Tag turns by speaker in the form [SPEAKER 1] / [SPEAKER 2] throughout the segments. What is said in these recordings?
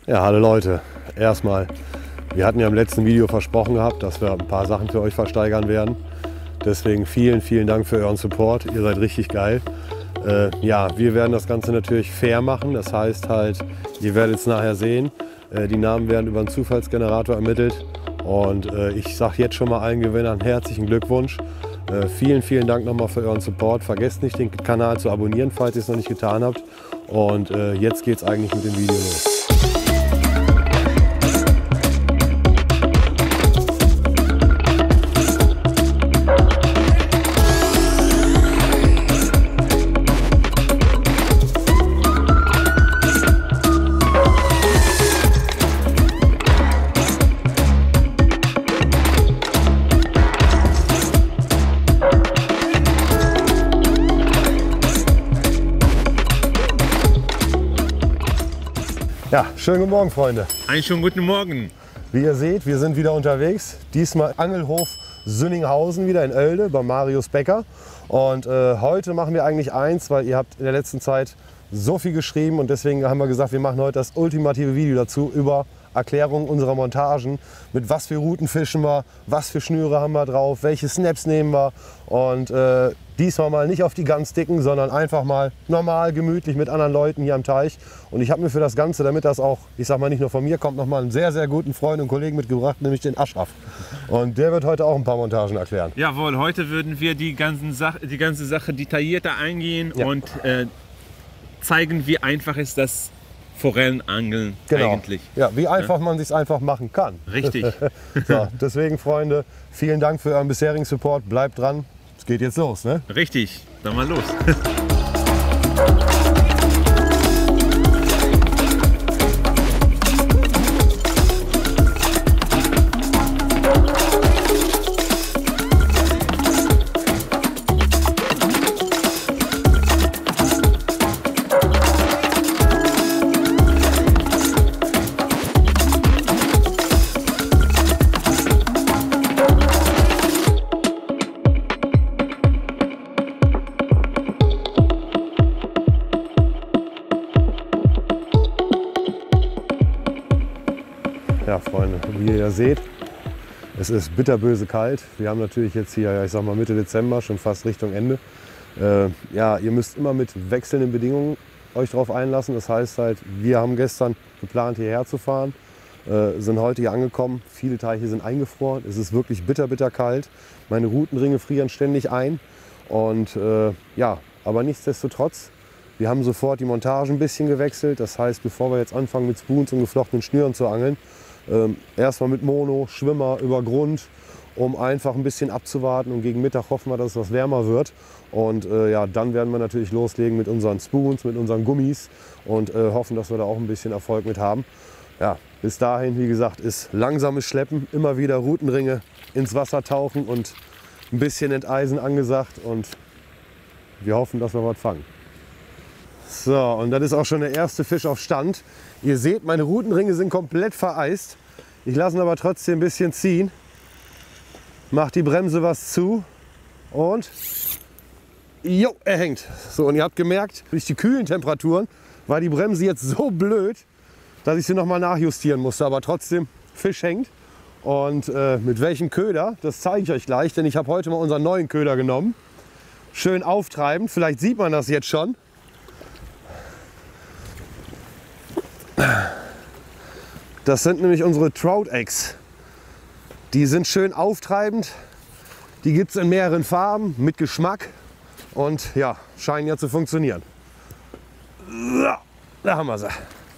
[SPEAKER 1] Ja, hallo Leute. Erstmal, wir hatten ja im letzten Video versprochen gehabt, dass wir ein paar Sachen für euch versteigern werden. Deswegen vielen Dank für euren Support. Ihr seid richtig geil. Ja, wir werden das Ganze natürlich fair machen. Das heißt halt, ihr werdet es nachher sehen. Die Namen werden über einen Zufallsgenerator ermittelt. Und ich sage jetzt schon mal allen Gewinnern herzlichen Glückwunsch. Vielen Dank nochmal für euren Support. Vergesst nicht, den Kanal zu abonnieren, falls ihr es noch nicht getan habt. Und jetzt geht es eigentlich mit dem Video los. Ja, schönen guten Morgen, Freunde.
[SPEAKER 2] Einen schönen guten Morgen.
[SPEAKER 1] Wie ihr seht, wir sind wieder unterwegs. Diesmal Angelhof Sünninghausen wieder in Oelde bei Marius Becker. Und heute machen wir eigentlich eins, weil ihr habt in der letzten Zeit so viel geschrieben und deswegen haben wir gesagt, wir machen heute das ultimative Video dazu über Erklärung unserer Montagen, mit was für Routen fischen wir, was für Schnüre haben wir drauf, welche Snaps nehmen wir und diesmal mal nicht auf die ganz dicken, sondern einfach mal normal, gemütlich mit anderen Leuten hier am Teich. Und ich habe mir für das Ganze, damit das auch, ich sag mal nicht nur von mir kommt, noch mal einen sehr guten Freund und Kollegen mitgebracht, nämlich den Aschraf. Und der wird heute auch ein paar Montagen erklären.
[SPEAKER 2] Jawohl, heute würden wir die ganze Sache detaillierter eingehen und zeigen, wie einfach ist das Forellenangeln eigentlich.
[SPEAKER 1] Ja, wie einfach man sich einfach machen kann.
[SPEAKER 2] Richtig.
[SPEAKER 1] So, deswegen, Freunde, vielen Dank für euren bisherigen Support. Bleibt dran. Es geht jetzt los, ne?
[SPEAKER 2] Richtig. Dann mal los.
[SPEAKER 1] Ja, Freunde, wie ihr ja seht, es ist bitterböse kalt. Wir haben natürlich jetzt hier, ich sag mal Mitte Dezember, schon fast Richtung Ende. Ja, ihr müsst immer mit wechselnden Bedingungen euch darauf einlassen. Das heißt halt, wir haben gestern geplant, hierher zu fahren, sind heute hier angekommen. Viele Teiche sind eingefroren. Es ist wirklich bitter kalt. Meine Routenringe frieren ständig ein. Und ja, aber nichtsdestotrotz, wir haben sofort die Montage ein bisschen gewechselt. Das heißt, bevor wir jetzt anfangen mit Spoons und geflochtenen Schnüren zu angeln, erstmal mit Mono, Schwimmer über Grund, um einfach ein bisschen abzuwarten. Und gegen Mittag hoffen wir, dass es was wärmer wird. Und ja, dann werden wir natürlich loslegen mit unseren Spoons, mit unseren Gummis und hoffen, dass wir da auch ein bisschen Erfolg mit haben. Ja, bis dahin, wie gesagt, ist langsames Schleppen, immer wieder Routenringe ins Wasser tauchen und ein bisschen Enteisen angesagt. Und wir hoffen, dass wir was fangen. So, und das ist auch schon der erste Fisch auf Stand. Ihr seht, meine Routenringe sind komplett vereist. Ich lasse ihn aber trotzdem ein bisschen ziehen. Macht die Bremse was zu und jo, er hängt. So, und ihr habt gemerkt, durch die kühlen Temperaturen war die Bremse jetzt so blöd, dass ich sie noch mal nachjustieren musste. Aber trotzdem, Fisch hängt. Und mit welchem Köder, das zeige ich euch gleich, denn ich habe heute mal unseren neuen Köder genommen. Schön auftreibend, vielleicht sieht man das jetzt schon. Das sind nämlich unsere Trout Eggs. Die sind schön auftreibend. Die gibt es in mehreren Farben mit Geschmack und ja, scheinen ja zu funktionieren. So, da haben wir sie.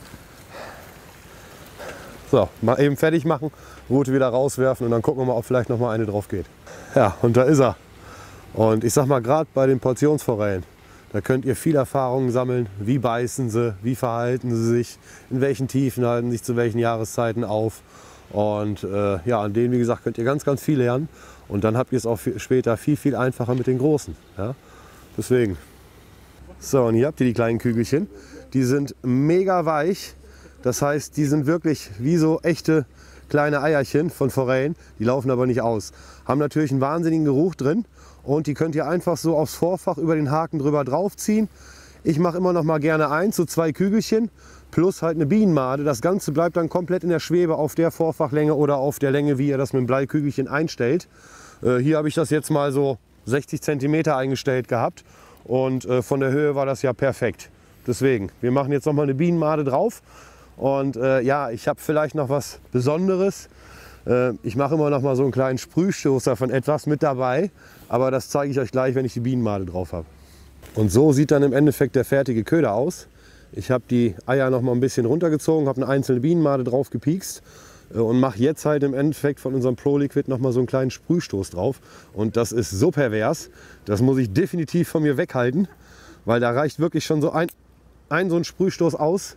[SPEAKER 1] So, mal eben fertig machen, Rute wieder rauswerfen und dann gucken wir mal, ob vielleicht noch mal eine drauf geht. Ja, und da ist er. Und ich sag mal, gerade bei den Portionsforellen, da könnt ihr viel Erfahrungen sammeln. Wie beißen sie, wie verhalten sie sich, in welchen Tiefen halten sich zu welchen Jahreszeiten auf. Und ja, an denen, wie gesagt, könnt ihr ganz viel lernen. Und dann habt ihr es auch später viel einfacher mit den Großen. Ja? Deswegen. So, und hier habt ihr die kleinen Kügelchen. Die sind mega weich. Das heißt, die sind wirklich wie so echte kleine Eierchen von Forellen. Die laufen aber nicht aus. Haben natürlich einen wahnsinnigen Geruch drin. Und die könnt ihr einfach so aufs Vorfach über den Haken drüber draufziehen. Ich mache immer noch mal gerne 1, so 2 Kügelchen plus halt eine Bienenmade. Das Ganze bleibt dann komplett in der Schwebe auf der Vorfachlänge oder auf der Länge, wie ihr das mit dem Bleikügelchen einstellt. Hier habe ich das jetzt mal so 60 cm eingestellt gehabt und von der Höhe war das ja perfekt. Deswegen, wir machen jetzt noch mal eine Bienenmade drauf und ja, ich habe vielleicht noch was Besonderes. Ich mache immer noch mal so einen kleinen Sprühstoßer von etwas mit dabei, aber das zeige ich euch gleich, wenn ich die Bienenmade drauf habe. Und so sieht dann im Endeffekt der fertige Köder aus. Ich habe die Eier noch mal ein bisschen runtergezogen, habe eine einzelne Bienenmade drauf gepiekst und mache jetzt halt im Endeffekt von unserem Pro Liquid noch mal so einen kleinen Sprühstoß drauf. Und das ist so pervers, das muss ich definitiv von mir weghalten, weil da reicht wirklich schon so ein so ein Sprühstoß aus.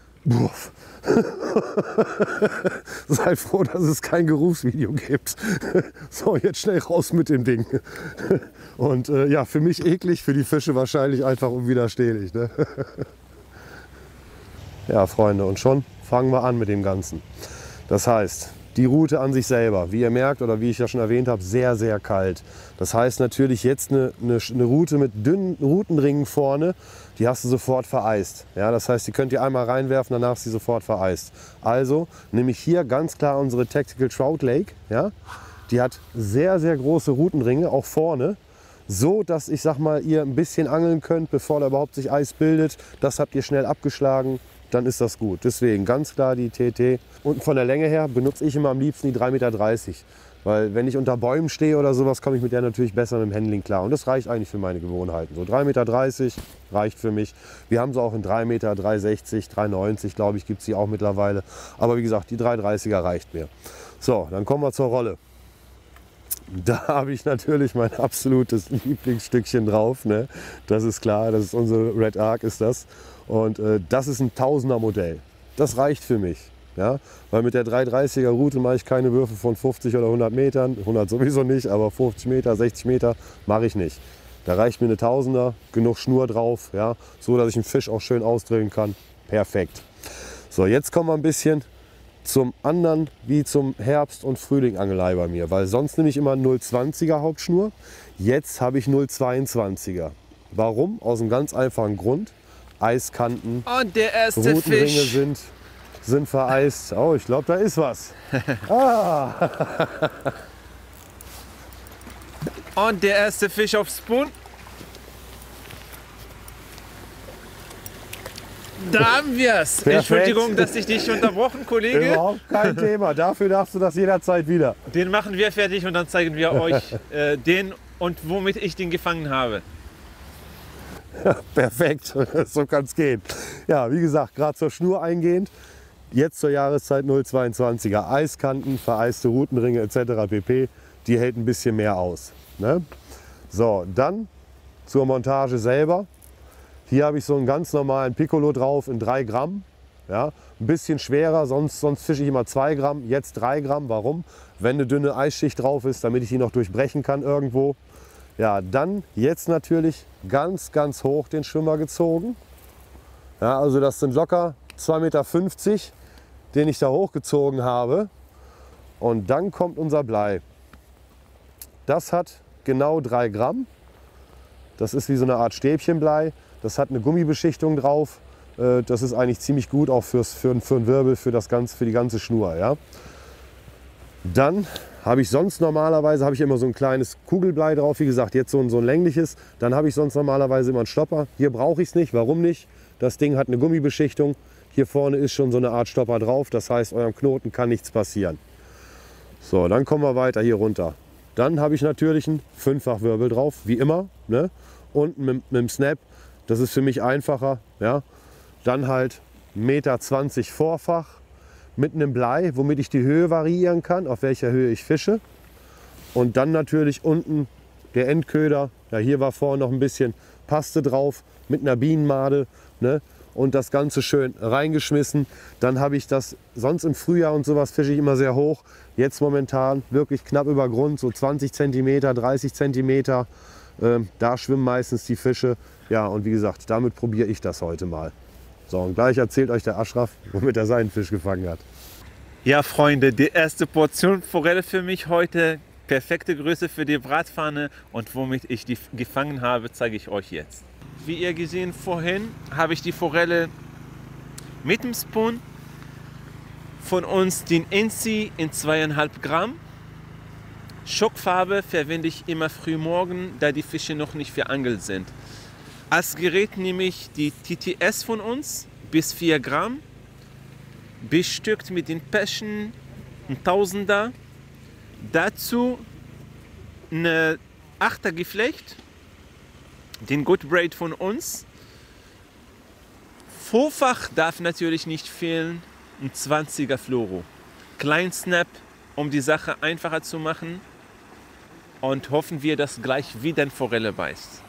[SPEAKER 1] Seid froh, dass es kein Geruchsvideo gibt. So, jetzt schnell raus mit dem Ding. Und ja, für mich eklig, für die Fische wahrscheinlich einfach unwiderstehlich. Ne? Ja, Freunde, und schon fangen wir an mit dem Ganzen. Das heißt, die Rute an sich selber, wie ihr merkt oder wie ich ja schon erwähnt habe, sehr, sehr kalt. Das heißt natürlich jetzt eine Rute mit dünnen Rutenringen vorne, die hast du sofort vereist. Ja, das heißt, die könnt ihr einmal reinwerfen, danach ist sie sofort vereist. Also nehme ich hier ganz klar unsere Tactical Trout Lake. Ja, die hat sehr, sehr große Rutenringe, auch vorne. So, dass ich sag mal, ihr ein bisschen angeln könnt, bevor da überhaupt sich Eis bildet. Das habt ihr schnell abgeschlagen, dann ist das gut. Deswegen ganz klar die TT. Und von der Länge her benutze ich immer am liebsten die 3,30 Meter. Weil wenn ich unter Bäumen stehe oder sowas, komme ich mit der natürlich besser mit dem Handling klar. Und das reicht eigentlich für meine Gewohnheiten. So 3,30 Meter reicht für mich. Wir haben sie auch in 3 Meter, 3,60, 3,90 glaube ich, gibt es sie auch mittlerweile. Aber wie gesagt, die 3,30er reicht mir. So, dann kommen wir zur Rolle. Da habe ich natürlich mein absolutes Lieblingsstückchen drauf. Ne? Das ist klar, das ist unsere Red Arc ist das. Und das ist ein 1000er Modell. Das reicht für mich. Ja? Weil mit der 330er Rute mache ich keine Würfe von 50 oder 100 Metern. 100 sowieso nicht, aber 50 Meter, 60 Meter mache ich nicht. Da reicht mir eine 1000er, genug Schnur drauf, ja? So dass ich einen Fisch auch schön ausdrillen kann. Perfekt. So, jetzt kommen wir ein bisschen zum anderen wie zum Herbst- und Frühlingangelei bei mir. Weil sonst nehme ich immer 0,20er Hauptschnur. Jetzt habe ich 0,22er. Warum? Aus einem ganz einfachen Grund. Eiskanten,
[SPEAKER 2] und der erste
[SPEAKER 1] Rutenringe
[SPEAKER 2] Fisch
[SPEAKER 1] sind vereist. Oh, ich glaube, da ist was. Ah.
[SPEAKER 2] Und der erste Fisch auf Spoon. Da haben wir es. Entschuldigung, dass ich dich unterbrochen, Kollege.
[SPEAKER 1] Überhaupt kein Thema. Dafür darfst du das jederzeit wieder.
[SPEAKER 2] Den machen wir fertig und dann zeigen wir euch den und womit ich den gefangen habe.
[SPEAKER 1] Ja, perfekt, so kann es gehen. Ja, wie gesagt, gerade zur Schnur eingehend. Jetzt zur Jahreszeit 0,22er Eiskanten, vereiste Rutenringe etc. pp. Die hält ein bisschen mehr aus. Ne? So, dann zur Montage selber. Hier habe ich so einen ganz normalen Piccolo drauf in 3 Gramm. Ja, ein bisschen schwerer, sonst fische ich immer 2 Gramm, jetzt 3 Gramm. Warum? Wenn eine dünne Eisschicht drauf ist, damit ich die noch durchbrechen kann irgendwo. Ja, dann jetzt natürlich ganz, ganz hoch den Schwimmer gezogen. Ja, also das sind locker 2,50 Meter, den ich da hochgezogen habe. Und dann kommt unser Blei. Das hat genau 3 Gramm. Das ist wie so eine Art Stäbchenblei. Das hat eine Gummibeschichtung drauf. Das ist eigentlich ziemlich gut auch für einen Wirbel, für die ganze Schnur. Ja. Dann habe ich sonst normalerweise immer so ein kleines Kugelblei drauf. Wie gesagt, jetzt so ein längliches. Dann habe ich sonst normalerweise immer einen Stopper. Hier brauche ich es nicht. Warum nicht? Das Ding hat eine Gummibeschichtung. Hier vorne ist schon so eine Art Stopper drauf. Das heißt, eurem Knoten kann nichts passieren. So, dann kommen wir weiter hier runter. Dann habe ich natürlich einen 5-fach-Wirbel drauf, wie immer. Ne? Und mit dem Snap. Das ist für mich einfacher. Ja? Dann halt 1,20 Meter Vorfach mit einem Blei, womit ich die Höhe variieren kann, auf welcher Höhe ich fische. Und dann natürlich unten der Endköder. Ja, hier war vorne noch ein bisschen Paste drauf mit einer Bienenmade. Ne? Und das Ganze schön reingeschmissen. Dann habe ich das, sonst im Frühjahr und sowas fische ich immer sehr hoch. Jetzt momentan wirklich knapp über Grund, so 20 cm, 30 cm. Da schwimmen meistens die Fische. Ja, und wie gesagt, damit probiere ich das heute mal. So, und gleich erzählt euch der Aschraf, womit er seinen Fisch gefangen hat.
[SPEAKER 2] Ja, Freunde, die erste Portion Forelle für mich heute. Perfekte Größe für die Bratpfanne. Und womit ich die gefangen habe, zeige ich euch jetzt. wie ihr gesehen vorhin, habe ich die Forelle mit dem Spoon. Von uns den Enzi in 2,5 Gramm. Schockfarbe verwende ich immer früh morgen, da die Fische noch nicht verangelt sind. Als Gerät nehme ich die TTS von uns bis 4 Gramm, bestückt mit den Päschen, ein Tausender. Dazu eine 8er Geflecht, den Good Braid von uns. Vorfach darf natürlich nicht fehlen, ein 20er Fluoro. Klein Snap, um die Sache einfacher zu machen. Und hoffen wir, dass gleich wieder eine Forelle beißt.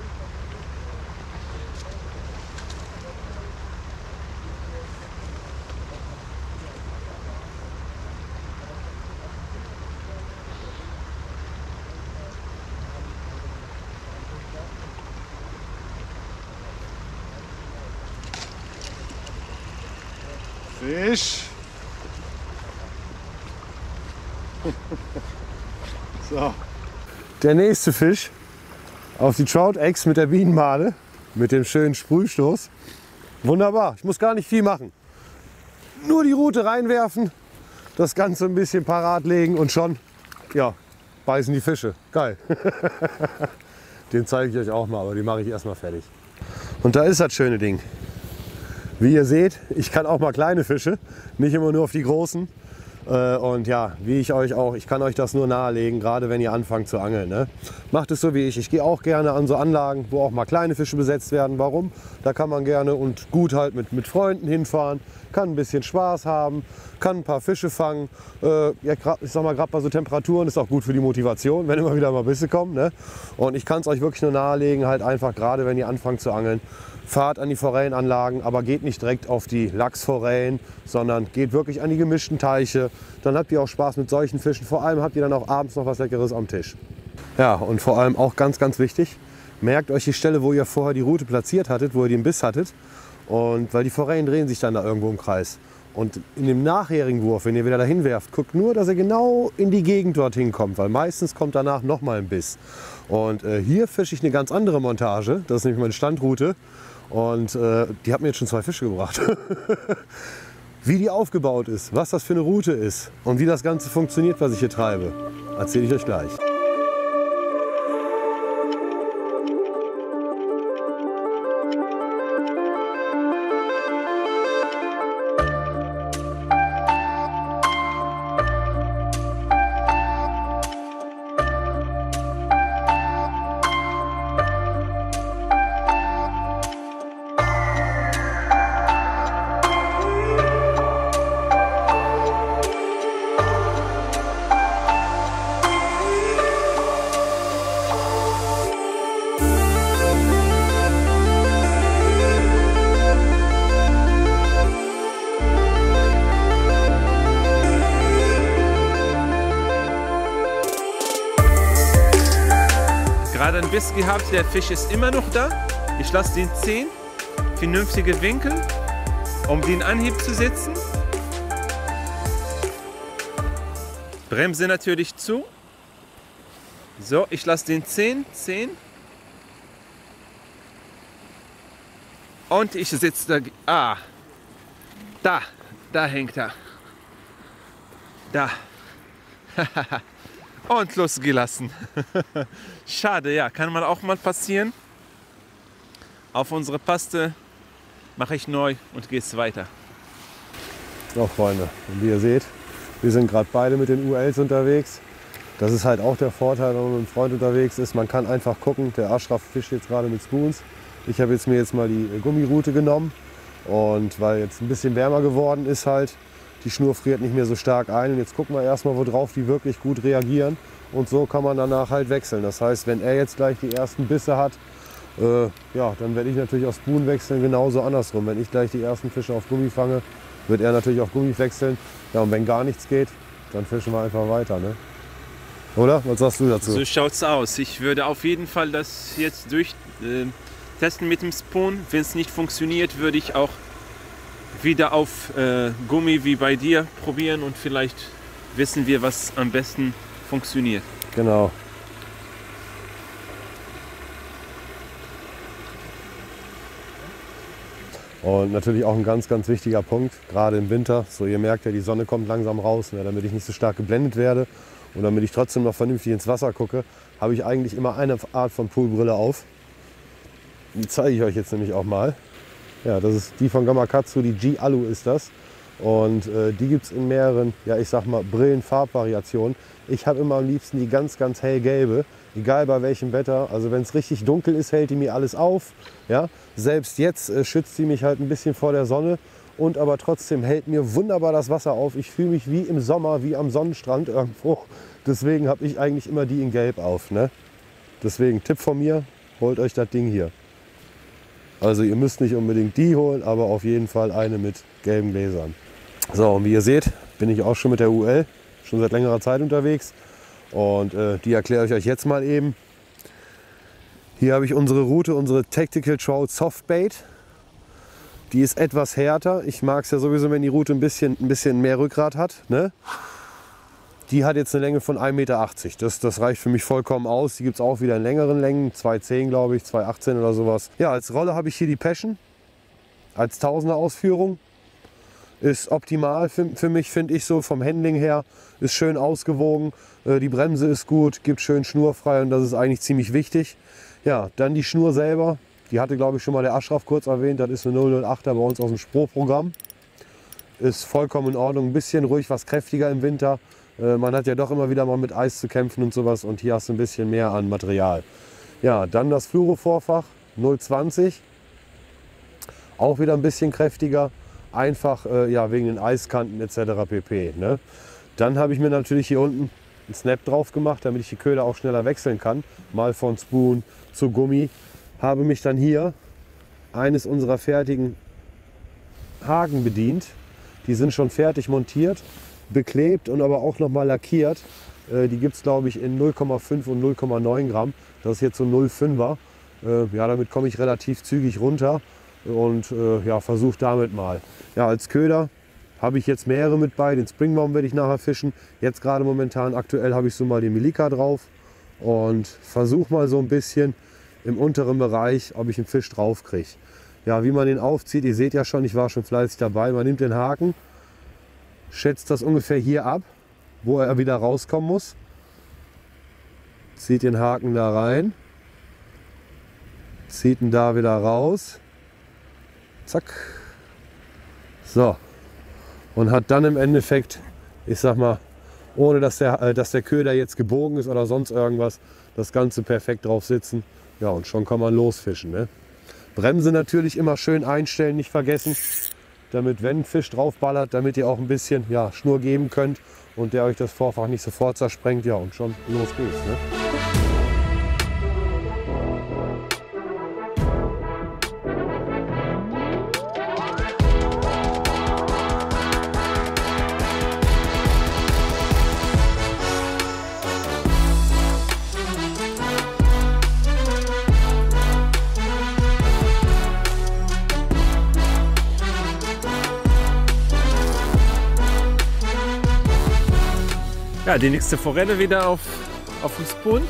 [SPEAKER 1] Fisch. So. Der nächste Fisch auf die Trout Eggs mit der Bienenmade, mit dem schönen Sprühstoß. Wunderbar, ich muss gar nicht viel machen. Nur die Rute reinwerfen, das Ganze ein bisschen parat legen und schon, ja, beißen die Fische. Geil. Den zeige ich euch auch mal, aber die mache ich erstmal fertig. Und da ist das schöne Ding. Wie ihr seht, ich kann auch mal kleine Fische, nicht immer nur auf die großen. Und ja, wie ich euch auch, ich kann euch das nur nahelegen, gerade wenn ihr anfangt zu angeln. Ne? Macht es so wie ich. Ich gehe auch gerne an so Anlagen, wo auch mal kleine Fische besetzt werden. Warum? Da kann man gerne und gut halt mit Freunden hinfahren, kann ein bisschen Spaß haben, kann ein paar Fische fangen. Ja, ich sag mal, gerade bei so Temperaturen ist auch gut für die Motivation, wenn immer wieder mal Bisse kommen. Ne? Und ich kann es euch wirklich nur nahelegen, halt einfach gerade wenn ihr anfangt zu angeln, fahrt an die Forellenanlagen, aber geht nicht direkt auf die Lachsforellen, sondern geht wirklich an die gemischten Teiche. Dann habt ihr auch Spaß mit solchen Fischen. Vor allem habt ihr dann auch abends noch was Leckeres am Tisch. Ja, und vor allem auch ganz, ganz wichtig, merkt euch die Stelle, wo ihr vorher die Rute platziert hattet, wo ihr den Biss hattet. Und weil die Forellen drehen sich dann da irgendwo im Kreis. Und in dem nachherigen Wurf, wenn ihr wieder dahin werft, guckt nur, dass ihr genau in die Gegend dorthin kommt, weil meistens kommt danach nochmal ein Biss. Und hier fische ich eine ganz andere Montage, das ist nämlich meine Standrute. Und die hat mir jetzt schon 2 Fische gebracht. Wie die aufgebaut ist, was das für eine Route ist und wie das Ganze funktioniert, was ich hier treibe, erzähle ich euch gleich.
[SPEAKER 2] Gerade einen Biss gehabt, der Fisch ist immer noch da. Ich lasse den 10, vernünftige Winkel, um den Anhieb zu setzen. Bremse natürlich zu. So, ich lasse den 10. Und ich setze da, da hängt er. Da. Und losgelassen. Schade, ja, kann man auch mal passieren. Auf unsere Paste mache ich neu und gehe es weiter.
[SPEAKER 1] So, Freunde, und wie ihr seht, wir sind gerade beide mit den ULs unterwegs. Das ist halt auch der Vorteil, wenn man mit einem Freund unterwegs ist. Man kann einfach gucken, der Ashraf fischt jetzt gerade mit Spoons. Ich habe mir jetzt mal die Gummirute genommen. Und weil jetzt ein bisschen wärmer geworden ist halt, die Schnur friert nicht mehr so stark ein. Und jetzt gucken wir erstmal, worauf die wirklich gut reagieren. Und so kann man danach halt wechseln. Das heißt, wenn er jetzt gleich die ersten Bisse hat, ja, dann werde ich natürlich auf Spoon wechseln, genauso andersrum. Wenn ich gleich die ersten Fische auf Gummi fange, wird er natürlich auf Gummi wechseln. Ja, und wenn gar nichts geht, dann fischen wir einfach weiter, ne? Oder? Was sagst du dazu?
[SPEAKER 2] So schaut's aus. Ich würde auf jeden Fall das jetzt testen mit dem Spoon. Wenn es nicht funktioniert, würde ich auch wieder auf Gummi wie bei dir probieren und vielleicht wissen wir, was am besten funktioniert.
[SPEAKER 1] Genau. Und natürlich auch ein ganz, ganz wichtiger Punkt, gerade im Winter. So, ihr merkt ja, die Sonne kommt langsam raus, ne, damit ich nicht so stark geblendet werde und damit ich trotzdem noch vernünftig ins Wasser gucke, habe ich eigentlich immer eine Art von Poolbrille auf. Die zeige ich euch jetzt nämlich auch mal. Ja, das ist die von Gamakatsu, die G-Alu ist das. Und die gibt es in mehreren, ja ich sag mal, Brillenfarbvariationen. Ich habe immer am liebsten die ganz, ganz hellgelbe, egal bei welchem Wetter. Also wenn es richtig dunkel ist, hält die mir alles auf. Ja? Selbst jetzt schützt sie mich halt ein bisschen vor der Sonne und aber trotzdem hält mir wunderbar das Wasser auf. Ich fühle mich wie im Sommer, wie am Sonnenstrand irgendwo. Deswegen habe ich eigentlich immer die in Gelb auf. Ne? Deswegen Tipp von mir, holt euch das Ding hier. Also ihr müsst nicht unbedingt die holen, aber auf jeden Fall eine mit gelben Gläsern. So, und wie ihr seht, bin ich auch schon mit der UL, schon seit längerer Zeit unterwegs. Und die erkläre ich euch jetzt mal eben. Hier habe ich unsere Route, unsere Tactical Trout Softbait. Die ist etwas härter. Ich mag es ja sowieso, wenn die Route ein bisschen mehr Rückgrat hat. Ne? Die hat jetzt eine Länge von 1,80 Meter. Das reicht für mich vollkommen aus. Die gibt es auch wieder in längeren Längen. 2,10 glaube ich, 2,18 oder sowas. Ja, als Rolle habe ich hier die Passion. Als 1000er Ausführung. Ist optimal für mich, finde ich so. Vom Handling her ist schön ausgewogen. Die Bremse ist gut, gibt schön schnurfrei und das ist eigentlich ziemlich wichtig. Ja, dann die Schnur selber. Die hatte, glaube ich, schon mal der Aschraf kurz erwähnt. Das ist eine 008er bei uns aus dem Spro-Programm. Ist vollkommen in Ordnung. Ein bisschen ruhig, was kräftiger im Winter. Man hat ja doch immer wieder mal mit Eis zu kämpfen und sowas. Und hier hast du ein bisschen mehr an Material. Ja, dann das Fluoro-Vorfach 020. Auch wieder ein bisschen kräftiger. Einfach ja, wegen den Eiskanten etc. pp. Ne? Dann habe ich mir natürlich hier unten einen Snap drauf gemacht, damit ich die Köder auch schneller wechseln kann. Mal von Spoon zu Gummi. Habe mich dann hier eines unserer fertigen Haken bedient. Die sind schon fertig montiert, beklebt und aber auch noch mal lackiert. Die gibt es, glaube ich, in 0,5 und 0,9 Gramm. Das ist jetzt so 0,5er. Ja, damit komme ich relativ zügig runter. Und ja, versuche damit mal. Ja, als Köder habe ich jetzt mehrere mit bei. Den Springbaum werde ich nachher fischen. Jetzt gerade momentan aktuell habe ich so mal den Milika drauf und versuche mal so ein bisschen im unteren Bereich, ob ich einen Fisch drauf kriege. Ja, wie man den aufzieht, ihr seht ja schon, ich war schon fleißig dabei. Man nimmt den Haken, schätzt das ungefähr hier ab, wo er wieder rauskommen muss. Zieht den Haken da rein, zieht ihn da wieder raus. Zack. So. Und hat dann im Endeffekt, ich sag mal, ohne dass der Köder jetzt gebogen ist oder sonst irgendwas, das Ganze perfekt drauf sitzen. Ja, und schon kann man losfischen. Ne? Bremse natürlich immer schön einstellen, nicht vergessen. Damit, wenn ein Fisch draufballert, damit ihr auch ein bisschen ja, Schnur geben könnt und der euch das Vorfach nicht sofort zersprengt. Ja, und schon los geht's. Ne?
[SPEAKER 2] Ja, die nächste Forelle wieder auf dem Spoon.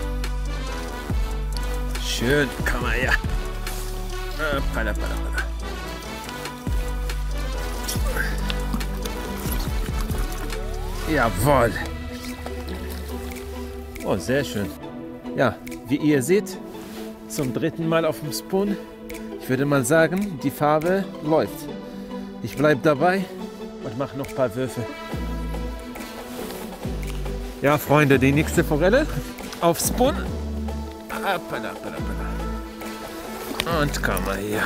[SPEAKER 2] Schön, komm mal her. Pala, pala, pala. Jawohl. Oh, sehr schön. Ja, wie ihr seht, zum dritten Mal auf dem Spoon. Ich würde mal sagen, die Farbe läuft. Ich bleibe dabei und mache noch ein paar Würfe. Ja, Freunde, die nächste Forelle auf Spoon. Und komm mal hier.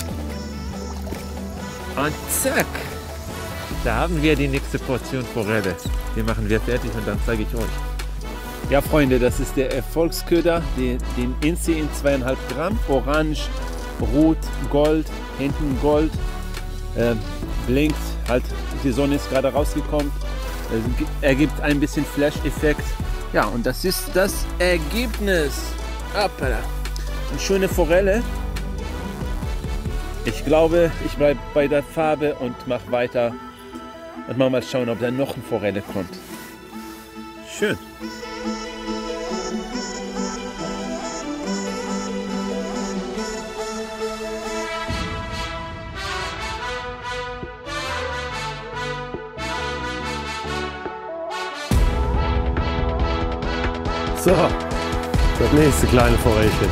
[SPEAKER 2] Und zack. Da haben wir die nächste Portion Forelle. Die machen wir fertig und dann zeige ich euch. Ja, Freunde, das ist der Erfolgsköder, den Insi in 2,5 Gramm. Orange, Rot, Gold, hinten Gold. Blinkt, halt, die Sonne ist gerade rausgekommen. Ergibt ein bisschen Flash-Effekt. Ja, und das ist das Ergebnis. Appala. Eine schöne Forelle. Ich glaube, ich bleibe bei der Farbe und mache weiter. Und mal schauen, ob da noch eine Forelle kommt. Schön.
[SPEAKER 1] So, das nächste kleine Forellchen.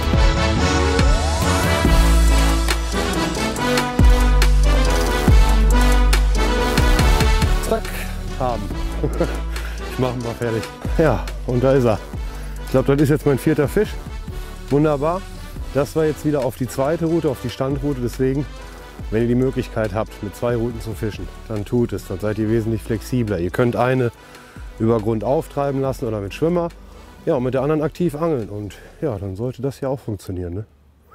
[SPEAKER 1] Zack, haben. Ich mache ihn mal fertig. Ja, und da ist er. Ich glaube, das ist jetzt mein 4. Fisch. Wunderbar. Das war jetzt wieder auf die zweite Route, auf die Standroute. Deswegen, wenn ihr die Möglichkeit habt, mit 2 Routen zu fischen, dann tut es. Dann seid ihr wesentlich flexibler. Ihr könnt eine über Grund auftreiben lassen oder mit Schwimmer. Ja, und mit der anderen aktiv angeln. Und ja, dann sollte das ja auch funktionieren, ne?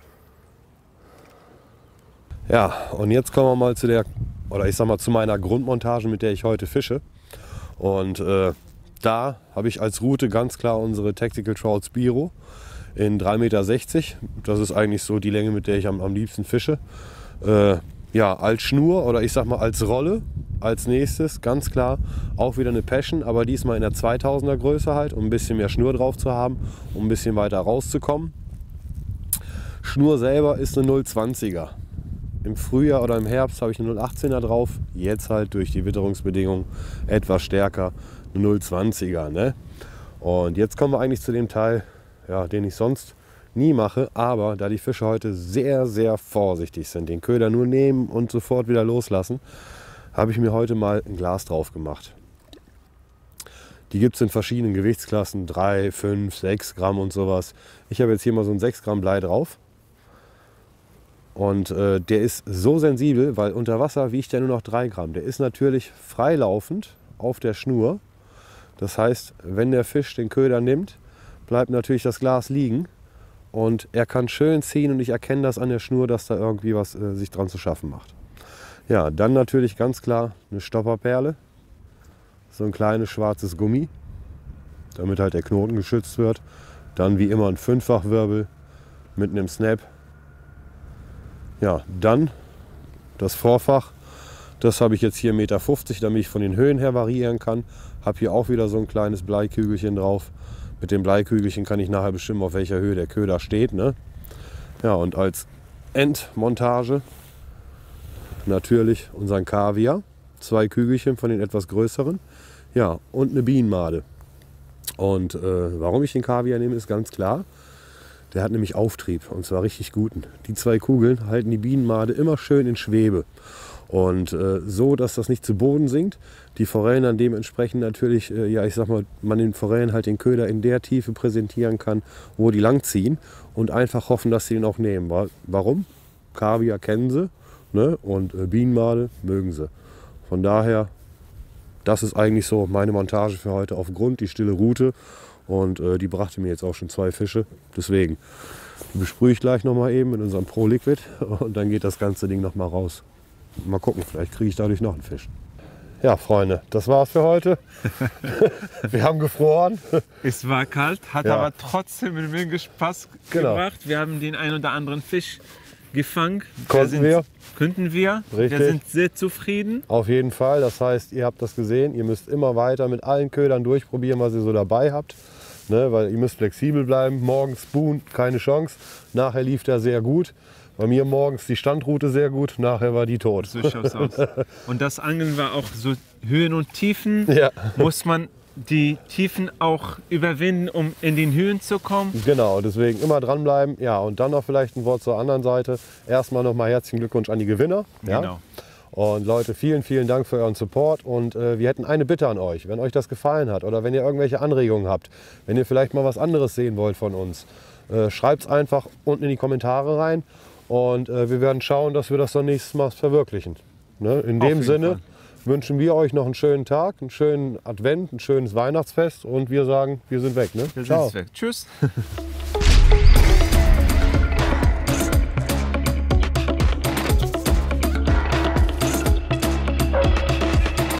[SPEAKER 1] Ja, und jetzt kommen wir mal zu der, oder ich sag mal zu meiner Grundmontage, mit der ich heute fische. Und da habe ich als Route ganz klar unsere Tactical Trout Spiro in 3,60 Meter. Das ist eigentlich so die Länge, mit der ich am liebsten fische. Ja, als Schnur oder ich sag mal als Rolle. Als nächstes ganz klar auch wieder eine Passion, aber diesmal in der 2000er Größe halt, um ein bisschen mehr Schnur drauf zu haben, um ein bisschen weiter rauszukommen. Schnur selber ist eine 0,20er. Im Frühjahr oder im Herbst habe ich eine 0,18er drauf. Jetzt halt durch die Witterungsbedingungen etwas stärker eine 0,20er. Ne? Und jetzt kommen wir eigentlich zu dem Teil, ja, den ich sonst nie mache. Aber da die Fische heute sehr, sehr vorsichtig sind, den Köder nur nehmen und sofort wieder loslassen, habe ich mir heute mal ein Glas drauf gemacht. Die gibt es in verschiedenen Gewichtsklassen, 3, 5, 6 Gramm und sowas. Ich habe jetzt hier mal so ein 6 Gramm Blei drauf. Und der ist so sensibel, weil unter Wasser wiegt der nur noch 3 Gramm. Der ist natürlich freilaufend auf der Schnur. Das heißt, wenn der Fisch den Köder nimmt, bleibt natürlich das Glas liegen. Und er kann schön ziehen und ich erkenne das an der Schnur, dass da irgendwie was sich dran zu schaffen macht. Ja, dann natürlich ganz klar eine Stopperperle. So ein kleines schwarzes Gummi, damit halt der Knoten geschützt wird. Dann wie immer ein 5-fach-Wirbel mit einem Snap. Ja, dann das Vorfach, das habe ich jetzt hier 1,50 Meter, damit ich von den Höhen her variieren kann. Habe hier auch wieder so ein kleines Bleikügelchen drauf. Mit dem Bleikügelchen kann ich nachher bestimmen, auf welcher Höhe der Köder steht. Ne? Ja, und als Endmontage natürlich unseren Kaviar. 2 Kügelchen von den etwas größeren. Ja, und eine Bienenmade. Und warum ich den Kaviar nehme, ist ganz klar. Der hat nämlich Auftrieb, und zwar richtig guten. Die 2 Kugeln halten die Bienenmade immer schön in Schwebe. Und so, dass das nicht zu Boden sinkt. Die Forellen dann dementsprechend natürlich, ja ich sag mal, man den Forellen halt den Köder in der Tiefe präsentieren kann, wo die langziehen. Und einfach hoffen, dass sie den auch nehmen. Warum? Kaviar kennen sie, ne? Und Bienenmade mögen sie. Von daher, das ist eigentlich so meine Montage für heute auf Grund, die stille Route. Und die brachte mir jetzt auch schon 2 Fische. Deswegen besprühe ich gleich noch mal eben mit unserem Pro Liquid und dann geht das ganze Ding noch mal raus. Mal gucken, vielleicht kriege ich dadurch noch einen Fisch. Ja, Freunde, das war's für heute. Wir haben gefroren.
[SPEAKER 2] Es war kalt, hat
[SPEAKER 1] Ja.
[SPEAKER 2] aber trotzdem eine Menge Spaß gebracht. Wir haben den ein oder anderen Fisch gefangen.
[SPEAKER 1] Könnten wir.
[SPEAKER 2] Wir
[SPEAKER 1] Richtig.
[SPEAKER 2] sind sehr zufrieden.
[SPEAKER 1] Auf jeden Fall, das heißt, ihr habt das gesehen, ihr müsst immer weiter mit allen Ködern durchprobieren, was ihr so dabei habt. Ne, weil ihr müsst flexibel bleiben. Morgens Spoon, keine Chance. Nachher lief der sehr gut. Bei mir morgens die Standroute sehr gut, nachher war die tot.
[SPEAKER 2] So schaut's aus. Und das Angeln war auch so Höhen und Tiefen.
[SPEAKER 1] Ja.
[SPEAKER 2] Muss man die Tiefen auch überwinden, um in den Höhen zu kommen.
[SPEAKER 1] Genau, deswegen immer dranbleiben. Ja, und dann noch vielleicht ein Wort zur anderen Seite. Erstmal nochmal herzlichen Glückwunsch an die Gewinner. Ja?
[SPEAKER 2] Genau.
[SPEAKER 1] Und Leute, vielen, vielen Dank für euren Support. Und wir hätten eine Bitte an euch, wenn euch das gefallen hat oder wenn ihr irgendwelche Anregungen habt, wenn ihr vielleicht mal was anderes sehen wollt von uns, schreibt es einfach unten in die Kommentare rein. Und wir werden schauen, dass wir das dann nächstes Mal verwirklichen. Ne? In dem Sinne wünschen wir euch noch einen schönen Tag, einen schönen Advent, ein schönes Weihnachtsfest und wir sagen, wir sind weg. Ne?
[SPEAKER 2] Wir
[SPEAKER 1] Ciao.
[SPEAKER 2] sind weg. Tschüss.